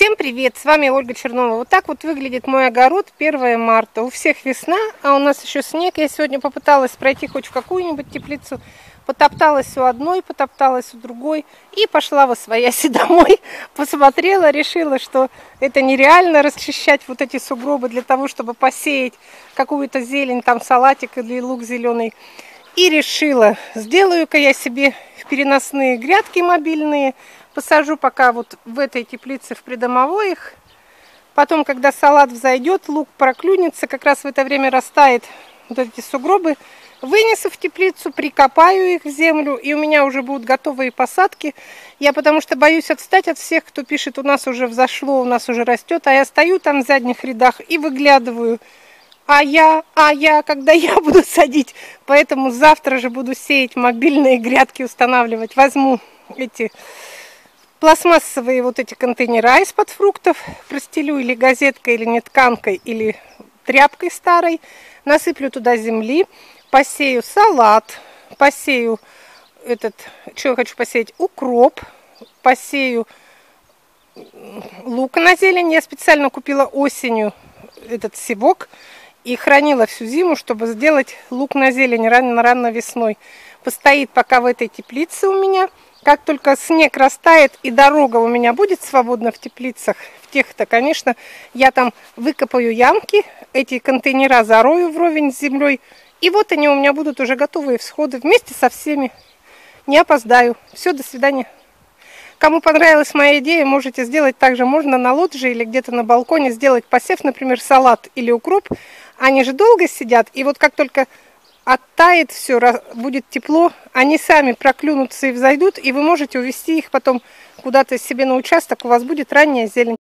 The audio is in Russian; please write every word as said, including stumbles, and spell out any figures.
Всем привет! С вами Ольга Чернова. Вот так вот выглядит мой огород первое марта. У всех весна, а у нас еще снег. Я сегодня попыталась пройти хоть в какую-нибудь теплицу. Потопталась у одной, потопталась у другой и пошла восвояси домой. Посмотрела, решила, что это нереально расчищать вот эти сугробы для того, чтобы посеять какую-то зелень, там салатик или лук зеленый. И решила, сделаю-ка я себе переносные грядки мобильные. Посажу пока вот в этой теплице в придомовой их. Потом, когда салат взойдет, лук проклюнется, как раз в это время растает вот эти сугробы. Вынесу в теплицу, прикопаю их в землю, и у меня уже будут готовые посадки. Я потому что боюсь отстать от всех, кто пишет, у нас уже взошло, у нас уже растет. А я стою там в задних рядах и выглядываю. А я, а я, когда я буду садить. Поэтому завтра же буду сеять мобильные грядки, устанавливать. Возьму эти... пластмассовые вот эти контейнера из-под фруктов, простелю или газеткой, или нетканкой, или тряпкой старой, насыплю туда земли, посею салат, посею этот, что я хочу посеять, укроп, посею лук на зелень. Я специально купила осенью этот севок и хранила всю зиму, чтобы сделать лук на зелень рано-рано весной. Постоит пока в этой теплице у меня. Как только снег растает и дорога у меня будет свободна в теплицах, в тех-то, конечно, я там выкопаю ямки, эти контейнера зарою вровень с землей, и вот они у меня будут уже готовые всходы вместе со всеми. Не опоздаю. Все, до свидания. Кому понравилась моя идея, можете сделать так же. Можно на лоджии или где-то на балконе сделать посев, например, салат или укроп. Они же долго сидят, и вот как только... оттает все, будет тепло, они сами проклюнутся и взойдут, и вы можете увезти их потом куда-то себе на участок, у вас будет ранняя зелень.